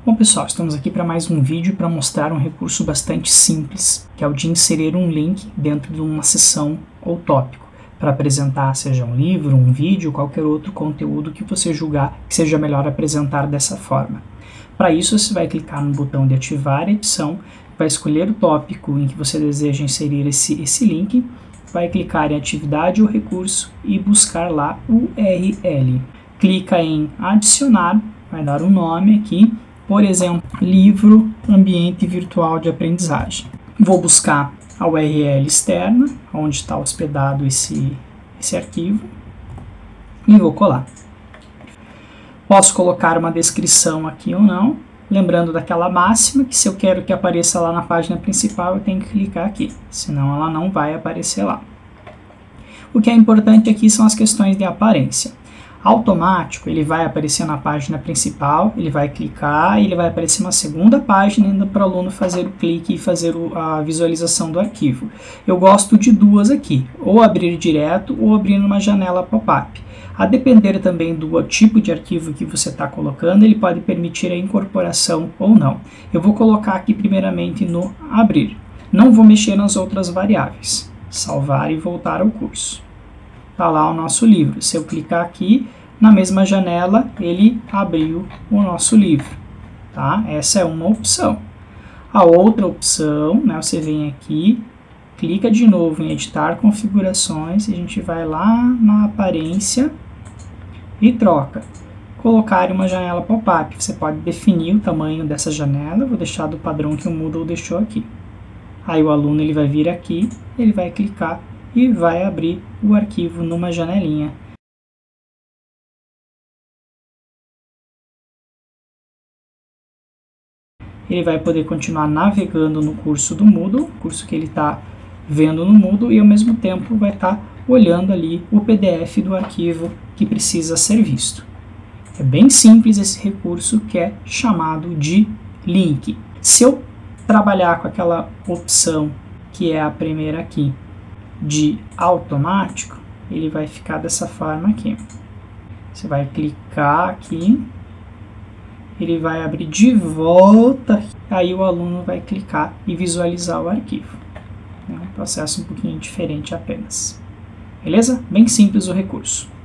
Bom pessoal, estamos aqui para mais um vídeo para mostrar um recurso bastante simples, que é o de inserir um link dentro de uma seção ou tópico, para apresentar seja um livro, um vídeo, qualquer outro conteúdo que você julgar que seja melhor apresentar dessa forma. Para isso você vai clicar no botão de ativar edição, vai escolher o tópico em que você deseja inserir esse link, vai clicar em atividade ou recurso e buscar lá URL. Clica em adicionar, vai dar um nome aqui, por exemplo, livro ambiente virtual de aprendizagem. Vou buscar a URL externa, onde está hospedado esse arquivo, e vou colar. Posso colocar uma descrição aqui ou não, lembrando daquela máxima, que se eu quero que apareça lá na página principal, eu tenho que clicar aqui, senão ela não vai aparecer lá. O que é importante aqui são as questões de aparência. Automático, ele vai aparecer na página principal, ele vai clicar e ele vai aparecer uma segunda página ainda para o aluno fazer o clique e fazer a visualização do arquivo. Eu gosto de duas aqui, ou abrir direto ou abrir numa janela pop-up. A depender também do tipo de arquivo que você está colocando, ele pode permitir a incorporação ou não. Eu vou colocar aqui primeiramente no abrir. Não vou mexer nas outras variáveis. Salvar e voltar ao curso. Está lá o nosso livro. Se eu clicar aqui, na mesma janela, ele abriu o nosso livro. Tá? Essa é uma opção. A outra opção, né, você vem aqui, clica de novo em editar configurações, e a gente vai lá na aparência e troca. Colocar uma janela pop-up. Você pode definir o tamanho dessa janela, eu vou deixar do padrão que o Moodle deixou aqui. Aí o aluno ele vai vir aqui, ele vai clicar e vai abrir o arquivo numa janelinha. Ele vai poder continuar navegando no curso do Moodle, curso que ele está vendo no Moodle, e ao mesmo tempo vai estar olhando ali o PDF do arquivo que precisa ser visto. É bem simples esse recurso que é chamado de link. Se eu trabalhar com aquela opção que é a primeira aqui, de automático, ele vai ficar dessa forma aqui. Você vai clicar aqui, ele vai abrir de volta, aí o aluno vai clicar e visualizar o arquivo. É um processo um pouquinho diferente apenas. Beleza? Bem simples o recurso.